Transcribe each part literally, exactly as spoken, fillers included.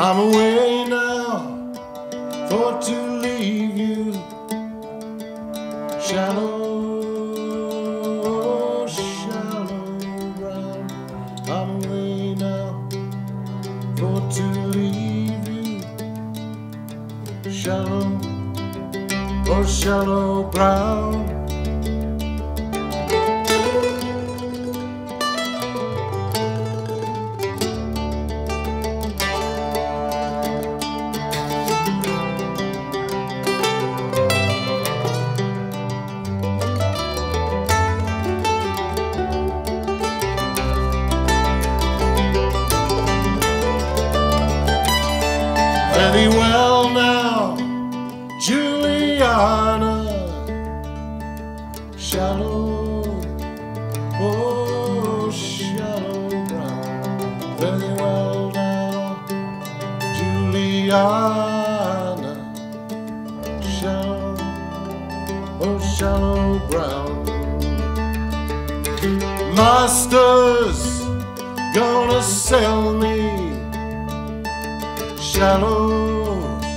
I'm away now, for to leave you. Shallow, shallow ground. I'm away now, for to leave you. Shallow, oh shallow ground. Very well now, Juliana. Shallow, oh shallow ground. Very well now, Juliana. Shallow, oh shallow ground. Master's gonna sell me. Shallow,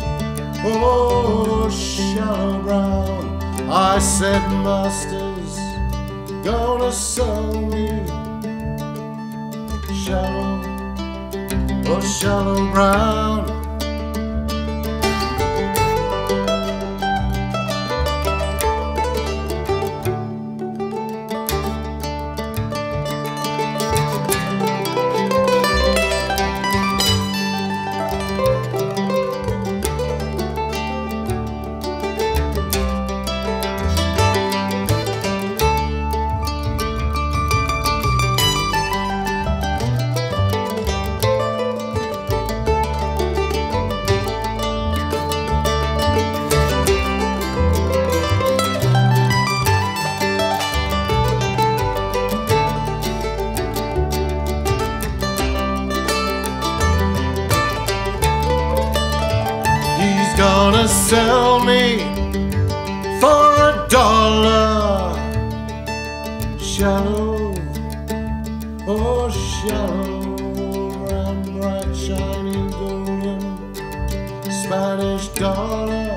oh shallow ground. I said master's gonna sell me. Shallow, oh shallow ground. Gonna sell me for a dollar. Shallow, oh shallow, round, bright, shiny, golden Spanish dollar.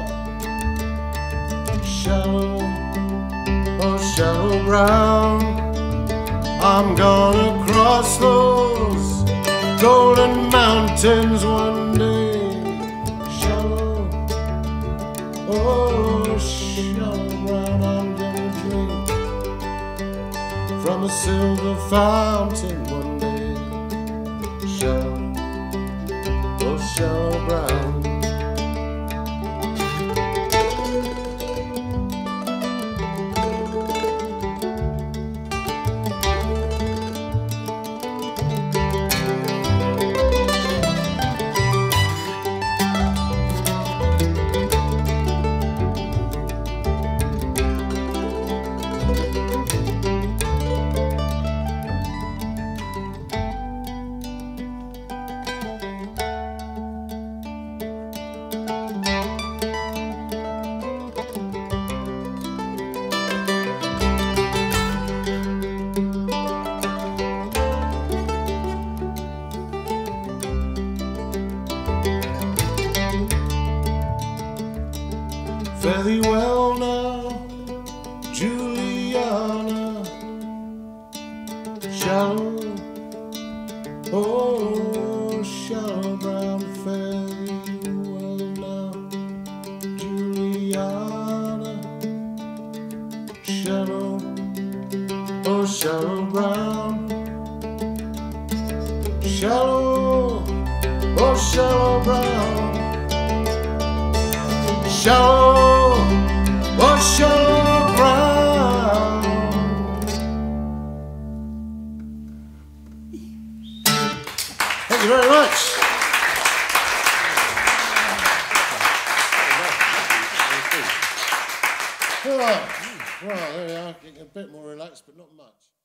Shallow, oh shallow ground. I'm gonna cross those golden mountains one day. Oh, shallow ground, I'm gonna drink from a silver fountain one day. Shallow, oh shallow ground. Very well now, Juliana. Shallow, oh shallow ground. Very well now, Juliana. Shallow, oh shallow ground. Shallow, oh shallow ground. Shallow, oh shallow ground. Thank you very much. Well, well, there we are, getting a bit more relaxed, but not much.